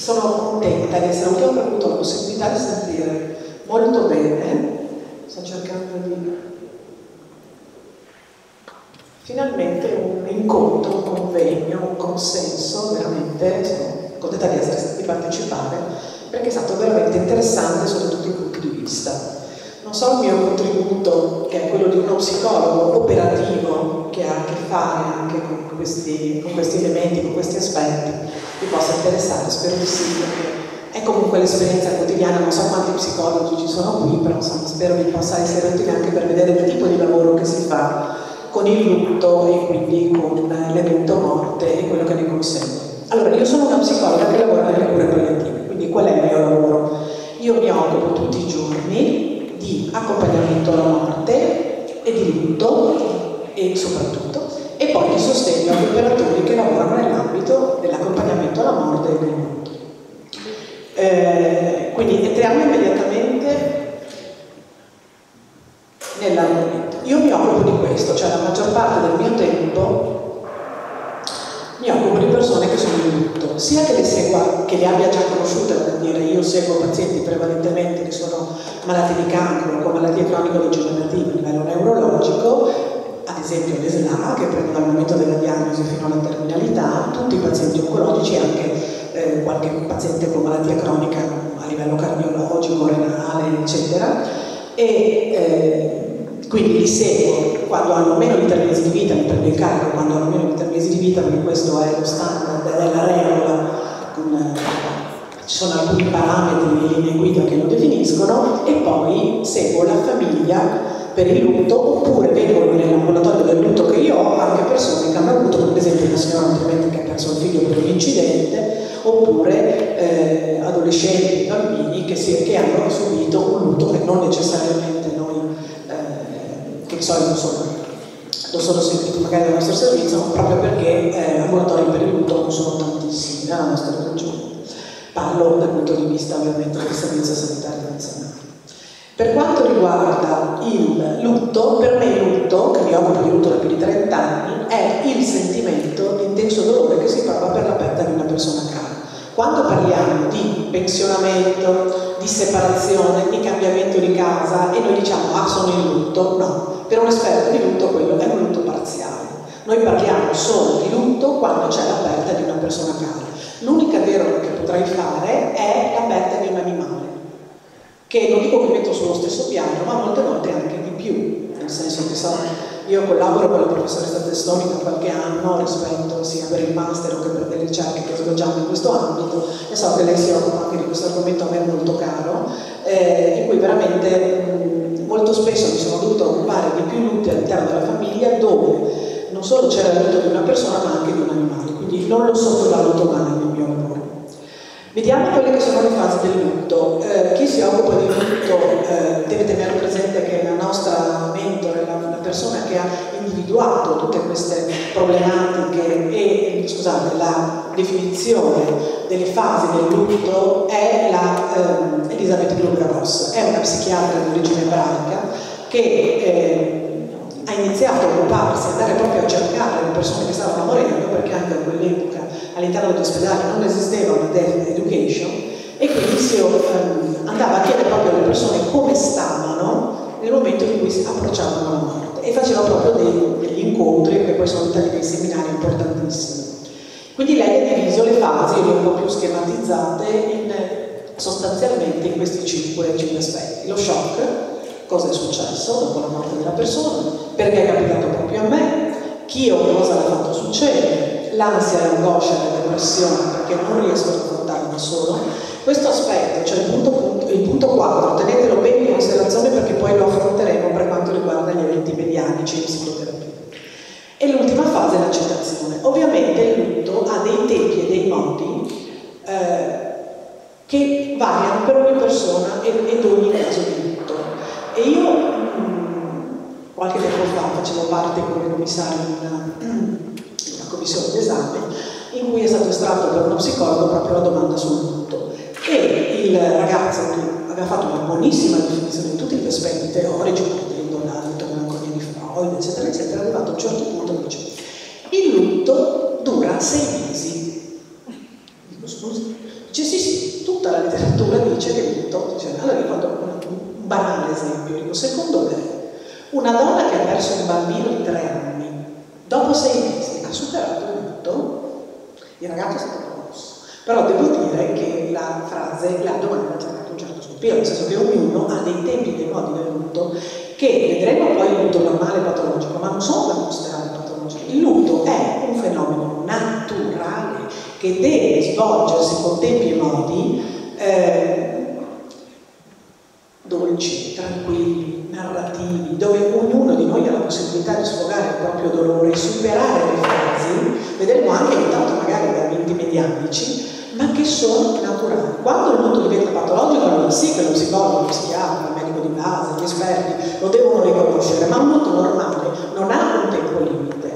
sono contenta di essere qui, ho avuto la possibilità di sentire molto bene, sto cercando di... finalmente un incontro, un convegno, un consenso, veramente sono contenta di partecipare, perché è stato veramente interessante sotto tutti i punti di vista. Non so il mio contributo, che è quello di uno psicologo operativo, che ha a che fare anche con questi elementi, con questi aspetti, vi possa interessare, spero di sì, perché è comunque l'esperienza quotidiana, non so quanti psicologi ci sono qui, però insomma, spero vi possa essere utile anche per vedere il tipo di lavoro che si fa con il lutto e quindi con l'evento morte e quello che ne consegue. Allora, io sono una psicologa che lavora nelle cure palliative, quindi qual è il mio lavoro? Io mi occupo tutti i giorni di accompagnamento alla morte e di lutto, e soprattutto, e poi di sostegno agli operatori che lavorano nell'ambito dell'accompagnamento alla morte e del lutto. Quindi entriamo immediatamente nell'argomento. Io mi occupo di questo, cioè la maggior parte del mio tempo mi occupo di persone che sono in lutto, sia che le segua, che le abbia già conosciute, per dire, io seguo pazienti prevalentemente che sono malati di cancro, con malattie cronico-degenerative a livello neurologico, ad esempio l'ESLA, che prende dal momento della diagnosi fino alla terminalità, tutti i pazienti oncologici e anche qualche paziente con malattia cronica a livello cardiologico, renale, eccetera. Quindi li seguo quando hanno meno di 3 mesi di vita, mi prendo il carico quando hanno meno di 3 mesi di vita, perché questo è lo standard, è la regola, ci sono alcuni parametri e linee guida che lo definiscono, e poi seguo la famiglia per il lutto, oppure vengono nell'ambulatorio del lutto che io ho anche persone che hanno avuto, per esempio una signora altrimenti che ha perso il figlio per un incidente, oppure adolescenti, bambini che hanno subito un lutto che non necessariamente noi che di solito non sono seguiti magari dal nostro servizio, proprio perché ambulatori per il lutto non sono tantissimi nella nostra regione. Parlo dal punto di vista ovviamente del servizio sanitario nazionale. Per quanto riguarda il lutto, per me il lutto, che mi occupo di lutto da più di 30 anni, è il sentimento di intenso dolore che si prova per la perdita di una persona cara. Quando parliamo di pensionamento, di separazione, di cambiamento di casa e noi diciamo ah sono in lutto, no. Per un esperto di lutto quello è un lutto parziale. Noi parliamo solo di lutto quando c'è la perdita di una persona cara. L'unica deroga che potrei fare è la perdita di un animale, che non dico che metto sullo stesso piano, ma molte volte anche di più, nel senso che io collaboro con la professoressa Testoni da qualche anno rispetto sia per il master o che per delle ricerche che svolgiamo in questo ambito, e so che lei si occupa anche di questo argomento a me molto caro, in cui veramente molto spesso mi sono dovuta occupare di più lutti all'interno della famiglia, dove non solo c'era il lutto di una persona ma anche di un animale, quindi non lo sottovaluto mai nel mio lavoro. Vediamo quelle che sono le fasi del lutto. Chi si occupa di lutto deve tenere presente che la nostra mentore, la persona che ha individuato tutte queste problematiche e la definizione delle fasi del lutto è Elisabeth Kübler-Ross, è una psichiatra di origine ebraica che ha iniziato a occuparsi, a andare proprio a cercare le persone che stavano morendo, perché anche a quell'epoca all'interno degli ospedali non esisteva una death education, e quindi andava a chiedere proprio alle persone come stavano nel momento in cui si approcciavano alla morte, e faceva proprio degli incontri che poi sono diventati dei seminari importantissimi. Quindi lei ha diviso le fasi, un po' più schematizzate, sostanzialmente in questi 5 aspetti. Lo shock, cosa è successo dopo la morte della persona, perché è capitato proprio a me, chi o cosa l'ha fatto succedere, l'ansia, l'angoscia e la depressione, perché non riesco ad affrontarlo da solo. Questo aspetto, cioè il punto 4, tenetelo bene in considerazione perché poi lo affronteremo per quanto riguarda gli eventi medianici e psicoterapia. E l'ultima fase è l'accettazione. Ovviamente il lutto ha dei tempi e dei modi che variano per ogni persona ed ogni caso di lutto. E io qualche tempo fa facevo parte come commissario di una commissione d'esame in cui è stato estratto per uno psicologo proprio la domanda sul lutto, e il ragazzo che aveva fatto una buonissima definizione di tutti gli aspetti teorici, partendo dalla melanconia di Freud, eccetera, eccetera, è arrivato a un certo punto e dice: il lutto dura 6 mesi. Dico scusi? Dice sì, Allora io faccio un banale esempio, dico, secondo me una donna che ha perso un bambino di 3 anni, dopo 6 mesi ha superato il lutto, il ragazzo è stato promosso. Però devo dire che la frase, la domanda ha cercato un certo sospiro, nel senso che ognuno ha dei tempi e dei modi del lutto che vedremo poi il lutto normale e patologico, ma non sono da considerare patologico. Il lutto è un fenomeno naturale che deve svolgersi con tempi e modi dolci, tranquilli, narrativi, dove ognuno di noi ha la possibilità di sfogare il proprio dolore, superare le fasi, vedremo anche aiutato magari da eventi mediatici, ma che sono naturali. Quando il lutto diventa patologico, allora sì che lo psicologo, lo psichiatra, il medico di base, gli esperti lo devono riconoscere, ma un lutto normale non ha un tempo limite.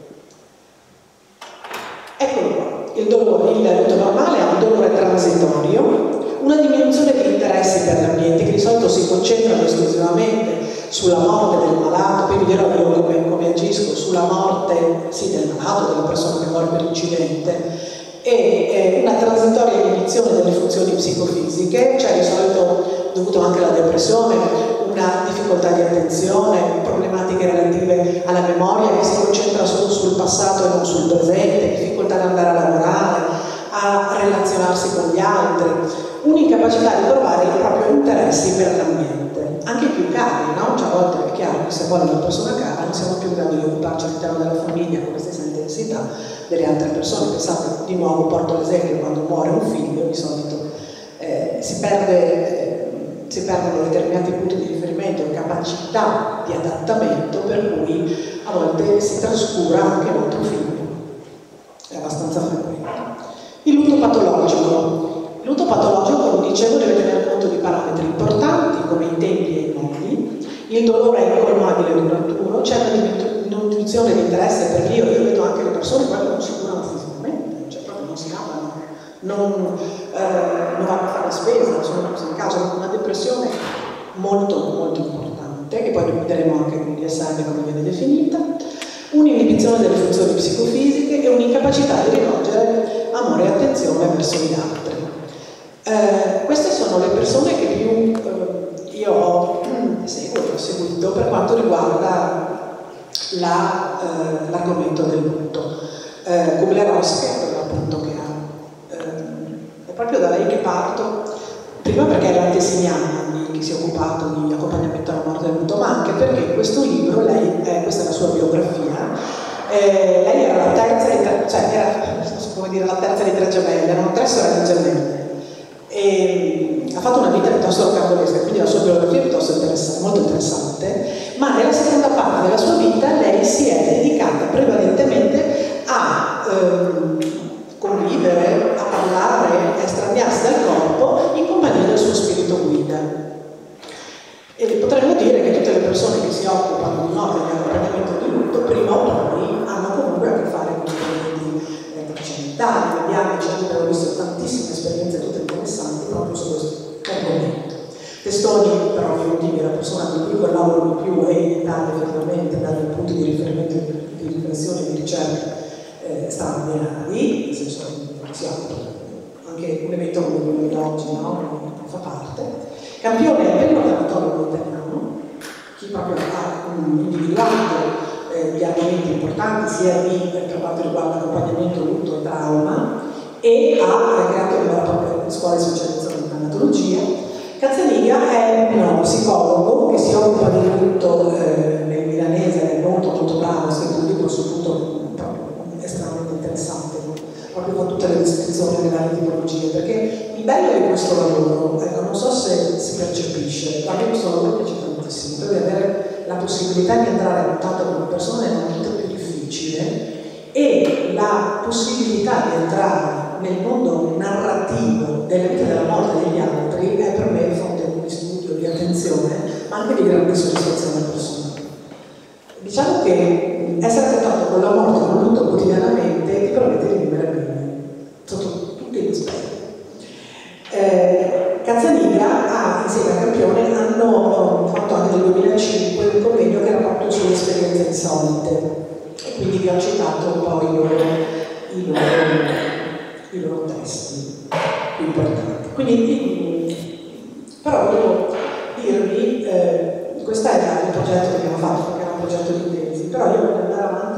Eccolo qua. Il lutto normale ha un dolore transitorio, una diminuzione di interessi per l'ambiente che di solito si concentrano esclusivamente sulla morte del malato, poi vi dirò io come agisco, sulla morte sì, del malato, della persona che muore per incidente, e una transitoria diminuzione delle funzioni psicofisiche, cioè di solito dovuto anche alla depressione, una difficoltà di attenzione, problematiche relative alla memoria che si concentra solo sul passato e non sul presente, difficoltà ad andare a lavorare, a relazionarsi con gli altri, un'incapacità di trovare i propri interessi per l'ambiente, anche più cari, no? Cioè a volte è chiaro che se vuole una persona cara non siamo più in grado di occuparci all'interno della famiglia con la stessa intensità delle altre persone. Pensate, di nuovo porto l'esempio, quando muore un figlio di solito si perdono determinati punti di riferimento e capacità di adattamento, per cui a volte si trascura anche l'altro figlio, è abbastanza frequente. Il lutto patologico. Il lutto patologico, come dicevo, deve tenere conto di parametri importanti come i tempi e i modi, il dolore è incolmabile e duraturo, c'è una diminuzione di interesse per l'io vedo anche le persone che non si curano fisicamente, cioè proprio non si lavano, non vanno a fare la spesa, sono in casa, una depressione molto molto importante, che poi vedremo anche con DSM come viene definita, un'inibizione delle funzioni psicofisiche e un'incapacità di rivolgere amore e attenzione verso gli altri. Queste sono le persone che più io ho seguito per quanto riguarda l'argomento del lutto. Kubler-Ross, che è quello appunto che ha, è proprio da lei che parto, prima perché è l'antesignana che si è occupato di accompagnamento alla morte del lutto, ma anche perché in questo libro, questa è la sua biografia, lei era la terza di 3 gemelle, erano 3 sorelle gemelle. E ha fatto una vita piuttosto rocambolesca, quindi la sua biografia è piuttosto molto interessante, ma nella seconda parte della sua vita lei si è dedicata prevalentemente a convivere, a parlare, a estraniarsi dal corpo in compagnia del suo spirito guida. E potremmo dire che tutte le persone che si occupano di morte e di accompagnamento di lutto, prima o poi, hanno comunque a che fare con i trascendentali, mediatici, abbiamo visto tantissime esperienze tutte interessanti proprio su questo argomento. Testoni, per ovvi motivi, la persona con cui collaboro di più e in Italia effettivamente dare punti di riferimento di riflessione e di ricerca straordinari, nel senso che si occupa anche un evento come quello di oggi, no? Fa parte. Campione è bello dermatologo italiano, chi proprio ha individuato gli argomenti importanti sia per quanto riguarda l'accompagnamento, lutto e trauma, e ha creato le proprie scuole di specializzazione in tanatologia. Cazzaniga è uno psicologo che si occupa di lutto nel milanese, è molto molto bravo, ha scritto un libro sul lutto estremamente interessante, proprio con tutte le descrizioni delle varie tipologie, perché il bello di questo lavoro, non so se si percepisce, ma a me questo lavoro piace tantissimo, per avere la possibilità di entrare a contatto con una persona è molto più difficile, e la possibilità di entrare nel mondo narrativo della vita e della morte degli altri è per me fonte di studio, di attenzione, ma anche di grande soddisfazione personale. Diciamo che essere a contatto con la morte e con il lutto quotidianamente ti permette di vivere bene, sotto tutti gli aspetti. Cazzaniga insieme a Campione hanno fatto anche nel 2005 un convegno che era proprio sulle esperienze insolite, e quindi vi ho citato un po' i loro testi più importanti. Quindi, però volevo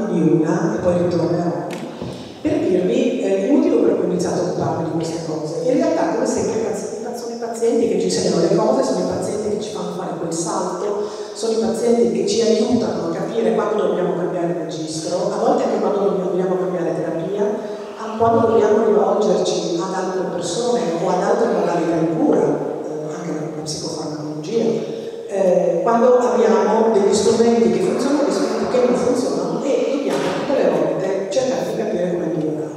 di una, e poi ritornerò, per dirvi il motivo per cui ho iniziato a occuparmi di queste cose. In realtà, come sempre, sono i pazienti che ci insegnano le cose, sono i pazienti che ci fanno fare quel salto, sono i pazienti che ci aiutano a capire quando dobbiamo cambiare registro, a volte anche quando dobbiamo cambiare terapia, quando dobbiamo rivolgerci ad altre persone o ad altre modalità di cura, anche la psicofarmacologia, quando abbiamo degli strumenti che funzionano e degli strumenti che non funzionano e dobbiamo tutte le volte cercare di capire come migliorare.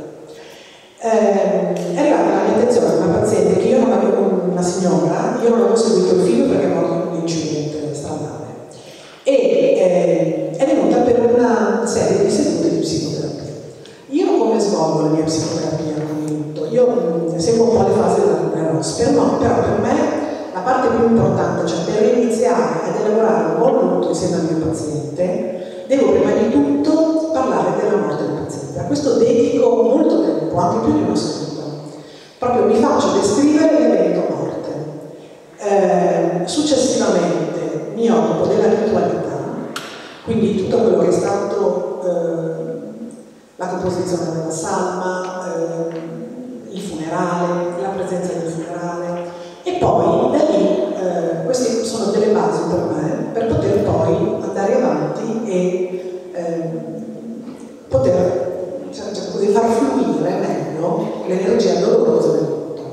È arrivata alla mia attenzione una paziente che io non avevo, una signora, io non avevo seguito il figlio perché è morto in un incidente stradale e è venuta per una serie di sedute di psicoterapia. Io come svolgo la mia psicoterapia al minuto? Io seguo un po' le fasi della Rosper, no, però per me la parte più importante, cioè per iniziare ad elaborare un buon lutto insieme al mio paziente, devo prima di tutto parlare della morte del paziente. A questo dedico molto tempo, anche più di una seduta. Proprio mi faccio descrivere l'evento morte. Successivamente mi occupo della ritualità, quindi tutto quello che è stato la composizione della salma, il funerale, la presenza del funerale e poi da lì queste sono delle basi per me per poter poi andare avanti e poter così far fluire meglio l'energia dolorosa del lutto.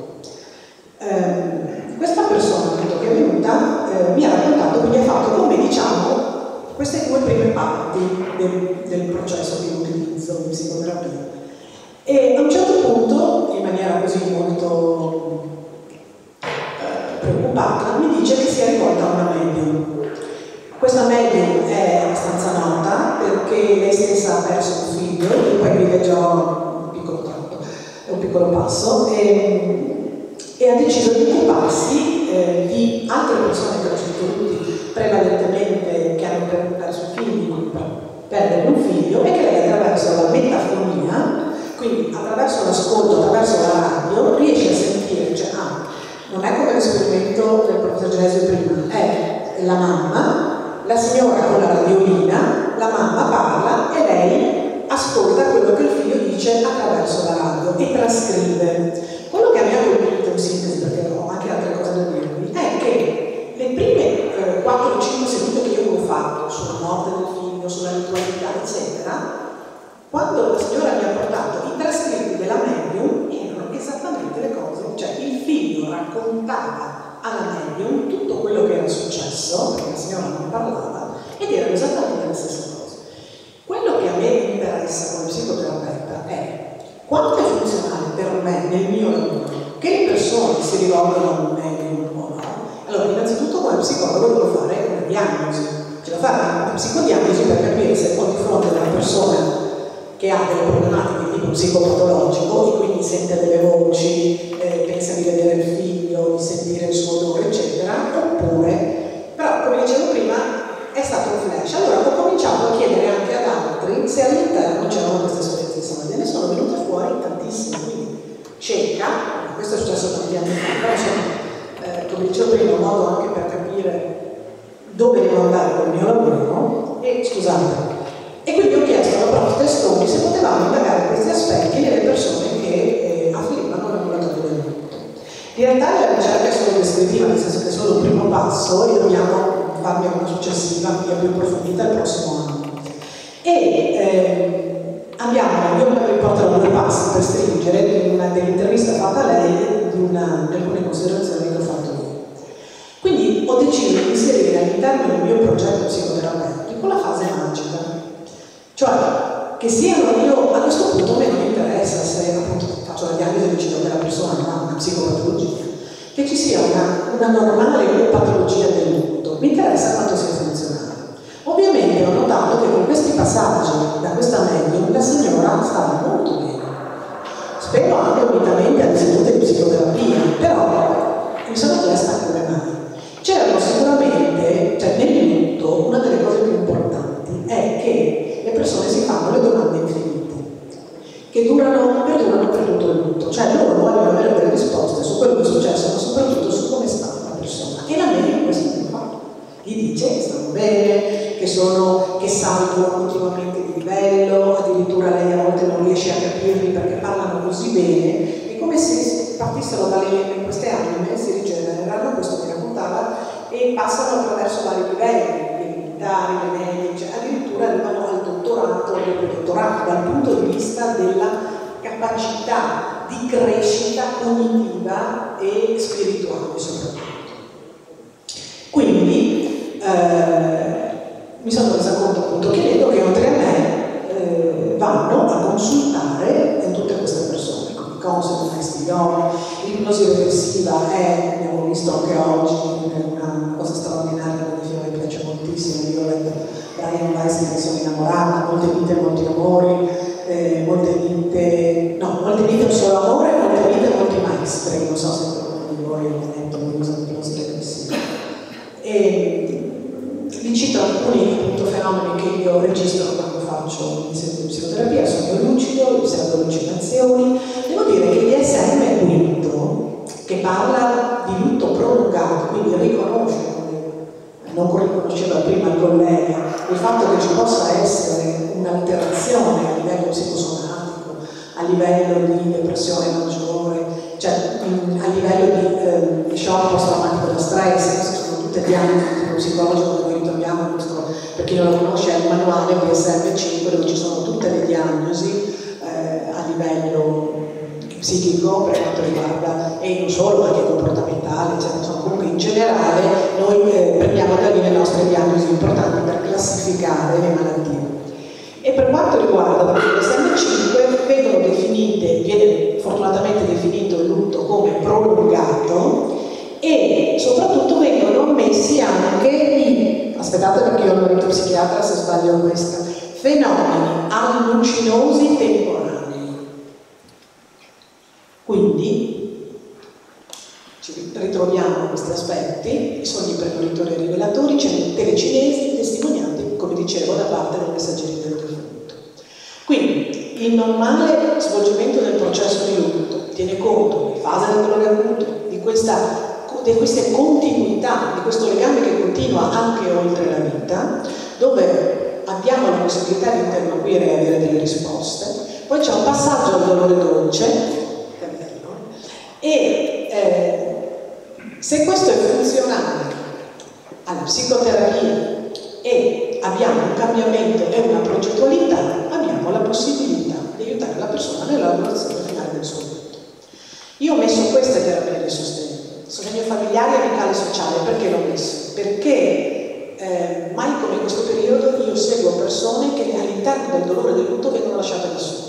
Questa persona che è venuta mi ha raccontato, quindi ha fatto come diciamo queste due prime parti del processo di utilizzo di psicoterapia. E a un certo punto, in maniera così molto preoccupata, mi dice che si è rivolta a una medium. Questa medium è abbastanza nota perché lei stessa ha perso un figlio, e poi vi leggerò un piccolo tratto, un piccolo passo, e ha deciso di occuparsi di altre persone che ho sentito tutti prevalentemente che hanno perso figli per perdere un figlio e che lei attraverso la metafonia, quindi attraverso l'ascolto, attraverso la radio, riesce a sentire, cioè non è come l'esperimento del professor Genesio prima, è la mamma, la signora con la radiolina, la mamma parla e lei ascolta quello che il figlio dice attraverso la radio e trascrive. Quello che mi ha colpito in sintesi, perché ho anche altre cose da dirvi, è che le prime 4 o 5 sedute che io avevo fatto sulla morte del figlio, sulla ritualità, eccetera, quando la signora mi ha portato i trascritti della medium erano esattamente le cose, cioè il figlio raccontava alla medium tutto quello che era successo, perché la signora non parlava, ed erano esattamente le stesse cose. Quello che a me interessa come psicoterapeuta è quanto è funzionale per me nel mio lavoro che le persone si rivolgano a un medium o no. Allora, innanzitutto come psicologo devo fare una diagnosi, cioè devo fare una psicodiagnosi per capire se ho di fronte a una persona che ha delle problematiche di tipo psicopatologico e quindi sente delle voci, pensa di vedere il figlio, di sentire il suo odore, eccetera, oppure, però come dicevo prima, è stato un flash. Allora ho cominciato a chiedere anche ad altri se all'interno c'erano queste esperienze solide, ne sono venute fuori tantissime, quindi cerca, questo è successo tanti anni fa, però insomma, come dicevo prima, un modo anche per capire dove devo andare col mio lavoro, e scusate, e quindi ho chiesto alla prof Testoni se potevamo indagare questi aspetti nelle persone che affluivano l'ambulatorio del lutto. In realtà la ricerca è solo descrittiva, nel senso che è solo un primo passo e dobbiamo farne una successiva, più approfondita il prossimo anno. E io vi porterò 2 passi per stringere dell'intervista fatta a lei e di alcune considerazioni che ho fatto io. Quindi ho deciso di inserire all'interno del mio progetto psicoterapeutico la fase magica. Cioè, che siano io, a questo punto a me non interessa se appunto faccio la diagnosi e decido che la persona non ha una psicopatologia, che ci sia una normale patologia del lutto, mi interessa quanto sia funzionale. Ovviamente ho notato che con questi passaggi da questa medium la signora stava molto bene. Spero anche unitamente alle sedute di psicoterapia, però mi sono chiesta come mai. C'erano sicuramente, cioè nel lutto, una delle cose più importanti è che le persone si fanno le domande infinite, che perdurano per tutto il lutto, cioè loro vogliono avere delle risposte su quello che è successo, ma soprattutto su come sta la persona. E la medium questo non fa. Gli dice che stanno bene, che salgono continuamente di livello, passano in queste anime, si rigenerano, questo mi raccontava, e passano attraverso vari livelli, i militari, le medici, addirittura arrivano al dottorato e al dottorato, dal punto di vista della capacità di crescita cognitiva e spirituale soprattutto. Quindi mi sono resa conto appunto che vedo che oltre a me vanno a consultare tutte queste persone, come Consel, Castiglione, l'ipnosi regressiva è, abbiamo visto anche oggi, una cosa straordinaria che mi piace moltissimo. Io leggo Brian Weiss, che sono innamorata, molte vite, molti amori, molte vite, un solo amore, molte vite, molti maestri. Non so se qualcuno di voi ha letto l'ipnosi regressiva. E vi cito alcuni appunto fenomeni che io registro quando faccio insieme di psicoterapia: sogno lucido, pseudo-allucinazioni. Devo dire che l'ISM quinto, che parla di lutto prolungato, quindi riconosce, non riconosceva prima il collega, il fatto che ci possa essere un'alterazione a livello psicosomatico, a livello di depressione maggiore, cioè a livello di shock post-traumatico da stress. Queste sono tutte diagnosi che lo psicologo noi ritroviamo in questo, per chi non lo conosce, è il manuale DSM-5, dove ci sono tutte le diagnosi a livello psichico per quanto riguarda, e non solo, anche comportamentale, cioè, insomma, comunque in generale noi prendiamo da lì le nostre diagnosi importanti per classificare le malattie. E per quanto riguarda il DSM-5 vengono definite, viene fortunatamente definito il lutto come prolungato, e soprattutto vengono ammessi anche i, aspettate perché io ho il psichiatra se sbaglio questa, fenomeni allucinosi temporanei. Quindi ci ritroviamo questi aspetti, i sogni premonitori e rivelatori, telecinesi, testimonianti, come dicevo, da parte dei messaggeri del defunto. Quindi il normale svolgimento del processo di lutto tiene conto di fase del dolore acuto, di queste continuità, di questo legame che continua anche oltre la vita, dove abbiamo la possibilità di interloquire e avere delle risposte. Poi c'è un passaggio al dolore dolce, e se questo è funzionale alla psicoterapia e abbiamo un cambiamento e una progettualità, abbiamo la possibilità di aiutare la persona nell'elaborazione finale del suo lutto. Io ho messo queste terapie di sostegno familiare, amicale e sociale. Perché l'ho messo? Perché mai come in questo periodo io seguo persone che all'interno del dolore del lutto vengono lasciate da sole.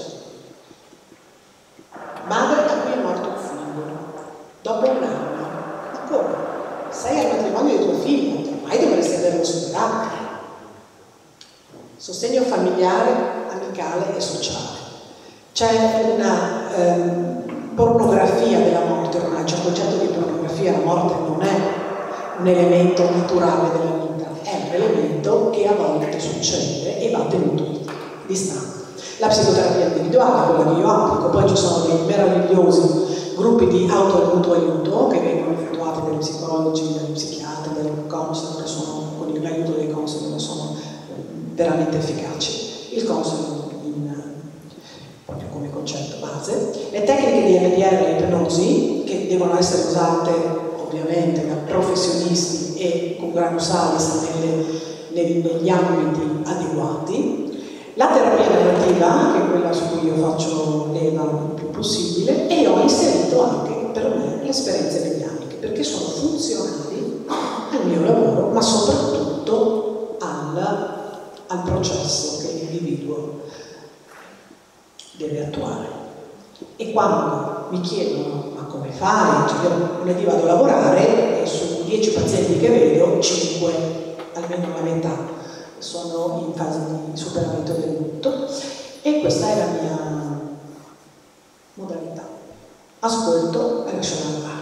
Madre a cui è morto un figlio, dopo un anno. Ma come? Sei al matrimonio di tuo figlio, ormai dovresti averlo superato. Sostegno familiare, amicale e sociale. C'è una pornografia della morte, ormai c'è un concetto di pornografia, la morte non è un elemento naturale della vita, è un elemento che a volte succede e va tenuto distante. La psicoterapia individuale, quella che io applico, poi ci sono dei meravigliosi gruppi di auto-aiuto che vengono effettuati dagli psicologi, dagli psichiatri, dai consel, che sono, con l'aiuto dei consel, che sono veramente efficaci. Il consel proprio come concetto base. Le tecniche di EMDR e ipnosi, che devono essere usate ovviamente da professionisti e con grano salis negli ambiti adeguati. La terapia narrativa, che è quella su cui io faccio leva il più possibile, e ho inserito anche per me le esperienze medianiche, perché sono funzionali al mio lavoro, ma soprattutto al processo che l'individuo deve attuare. E quando mi chiedono ma come fai? Cioè, io lunedì vado a lavorare e su 10 pazienti che vedo, 5, almeno la metà, sono in fase di superamento del lutto, e questa è la mia modalità. Ascolto e lascio andare.